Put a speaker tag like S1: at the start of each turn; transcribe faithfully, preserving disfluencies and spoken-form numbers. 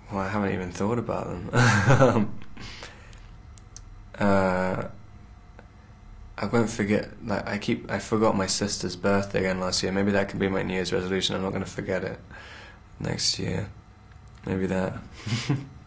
S1: Well, I haven't even thought about them. uh, I won't forget. Like I keep, I forgot my sister's birthday again last year. Maybe that can be my New Year's resolution. I'm not going to forget it next year. Maybe that.